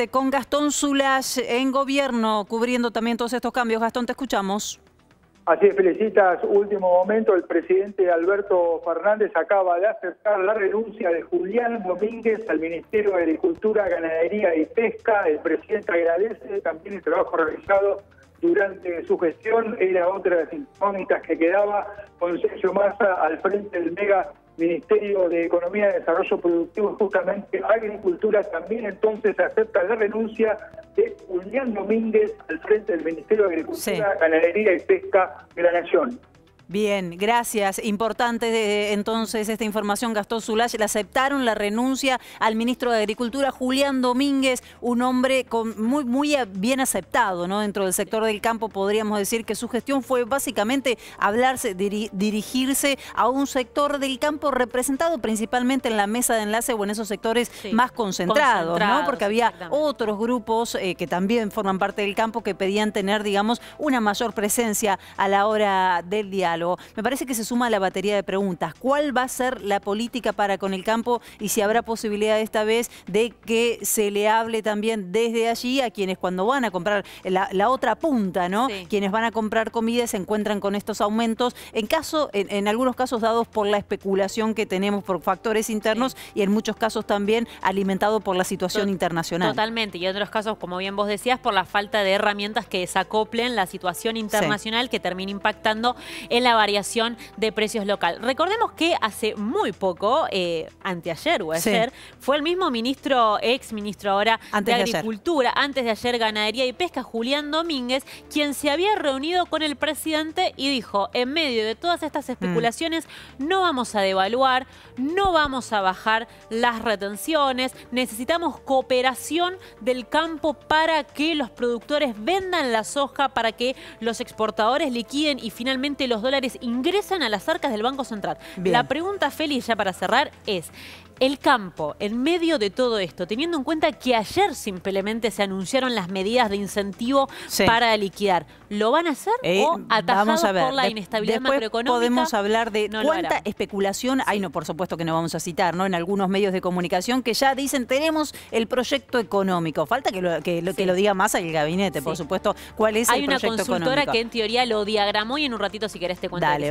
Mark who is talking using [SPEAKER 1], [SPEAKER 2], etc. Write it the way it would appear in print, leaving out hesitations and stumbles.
[SPEAKER 1] Con Gastón Zulay en gobierno, cubriendo también todos estos cambios. Gastón, te escuchamos.
[SPEAKER 2] Así es, Felicitas. Último momento, el presidente Alberto Fernández acaba de aceptar la renuncia de Julián Domínguez al Ministerio de Agricultura, Ganadería y Pesca. El presidente agradece también el trabajo realizado durante su gestión. Era otra de las incógnitas que quedaba con Sergio Massa al frente del mega Ministerio de Economía y Desarrollo Productivo, justamente Agricultura. También entonces acepta la renuncia de Julián Domínguez al frente del Ministerio de Agricultura, Ganadería y Pesca de la Nación.
[SPEAKER 1] Bien, gracias. Importante entonces esta información, Gastón Zulay. Le aceptaron la renuncia al ministro de Agricultura, Julián Domínguez, un hombre muy bien aceptado, ¿no? Dentro del sector del campo. Podríamos decir que su gestión fue básicamente dirigirse a un sector del campo representado principalmente en la mesa de enlace o en esos sectores más concentrados, ¿no? Porque había otros grupos que también forman parte del campo que pedían tener, digamos, una mayor presencia a la hora del diálogo. Me parece que se suma a la batería de preguntas. ¿Cuál va a ser la política para con el campo y si habrá posibilidad esta vez de que se le hable también desde allí a quienes cuando van a comprar la otra punta, ¿no? Quienes van a comprar comida se encuentran con estos aumentos, en algunos casos dados por la especulación que tenemos por factores internos y en muchos casos también alimentado por la situación internacional.
[SPEAKER 3] Totalmente, y en otros casos, como bien vos decías, por la falta de herramientas que desacoplen la situación internacional que termina impactando en la variación de precios local. Recordemos que hace muy poco, anteayer o ayer, fue el mismo ex ministro ahora de Agricultura, antes de ayer Ganadería y Pesca, Julián Domínguez, quien se había reunido con el presidente y dijo, en medio de todas estas especulaciones, no vamos a devaluar, no vamos a bajar las retenciones, necesitamos cooperación del campo para que los productores vendan la soja, para que los exportadores liquiden y finalmente los dólares ingresan a las arcas del Banco Central. La pregunta, Feli, ya para cerrar, es: el campo, en medio de todo esto, teniendo en cuenta que ayer simplemente se anunciaron las medidas de incentivo para liquidar, ¿lo van a hacer o atajados por la inestabilidad macroeconómica?
[SPEAKER 1] Podemos hablar de cuánta especulación hay, no, por supuesto que no vamos a citar, ¿no? En algunos medios de comunicación que ya dicen tenemos el proyecto económico. Falta que lo diga más el gabinete, por supuesto, cuál es el proyecto económico.
[SPEAKER 3] Hay una consultora que en teoría lo diagramó y en un ratito, si querés, te cuento.
[SPEAKER 1] Dale.